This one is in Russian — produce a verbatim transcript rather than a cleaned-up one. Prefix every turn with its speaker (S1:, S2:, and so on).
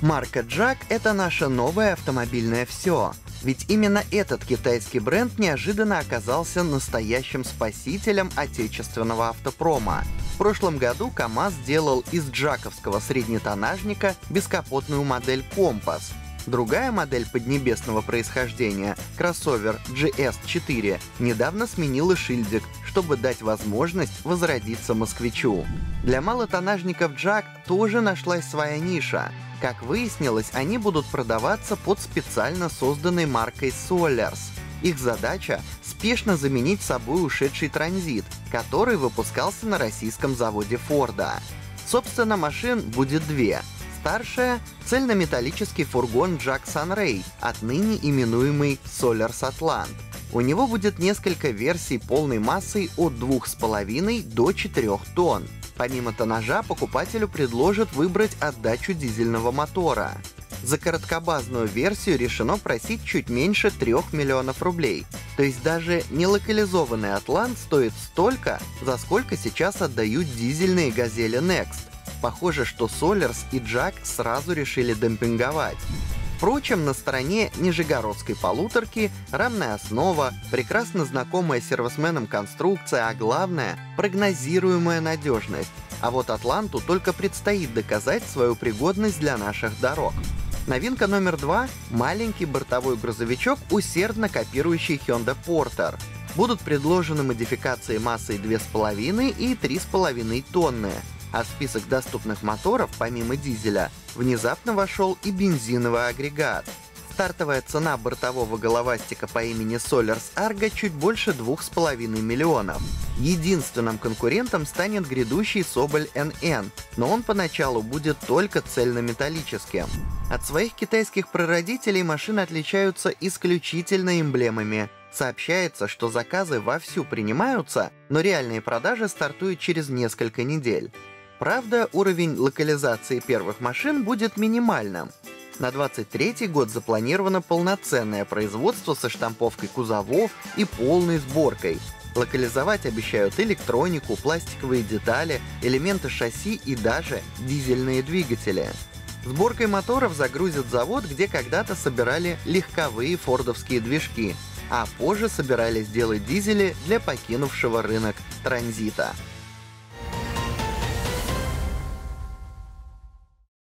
S1: Марка Jack — это наше новое автомобильное все. Ведь именно этот китайский бренд неожиданно оказался настоящим спасителем отечественного автопрома. В прошлом году КамАЗ сделал из джаковского среднетоннажника бескапотную модель Компас. Другая модель поднебесного происхождения, кроссовер джи эс четыре, недавно сменила шильдик, чтобы дать возможность возродиться москвичу. Для малотоннажников Jack тоже нашлась своя ниша. Как выяснилось, они будут продаваться под специально созданной маркой Solers. Их задача — спешно заменить собой ушедший Транзит, который выпускался на российском заводе Форда. Собственно, машин будет две. Старшая — цельнометаллический фургон Jack Sunray, отныне именуемый Solers Atlant. У него будет несколько версий полной массой от двух с половиной до четырёх тонн. Помимо тоннажа, покупателю предложат выбрать отдачу дизельного мотора. За короткобазную версию решено просить чуть меньше трёх миллионов рублей. То есть даже нелокализованный Атлант стоит столько, за сколько сейчас отдают дизельные «Газели Next». Похоже, что Solers и Jack сразу решили демпинговать. Впрочем, на стороне нижегородской полуторки рамная основа, прекрасно знакомая сервисменам конструкция, а главное — прогнозируемая надежность. А вот Атланту только предстоит доказать свою пригодность для наших дорог. Новинка номер два — маленький бортовой грузовичок, усердно копирующий Hyundai Porter. Будут предложены модификации массой две с половиной и три с половиной тонны. А в список доступных моторов, помимо дизеля, внезапно вошел и бензиновый агрегат. Стартовая цена бортового головастика по имени Solers Argo чуть больше двух с половиной миллионов. Единственным конкурентом станет грядущий Соболь эн эн, но он поначалу будет только цельнометаллическим. От своих китайских прародителей машины отличаются исключительно эмблемами. Сообщается, что заказы вовсю принимаются, но реальные продажи стартуют через несколько недель. Правда, уровень локализации первых машин будет минимальным. На двадцать третий год запланировано полноценное производство со штамповкой кузовов и полной сборкой. Локализовать обещают электронику, пластиковые детали, элементы шасси и даже дизельные двигатели. Сборкой моторов загрузят завод, где когда-то собирали легковые фордовские движки, а позже собирались делать дизели для покинувшего рынок Транзита.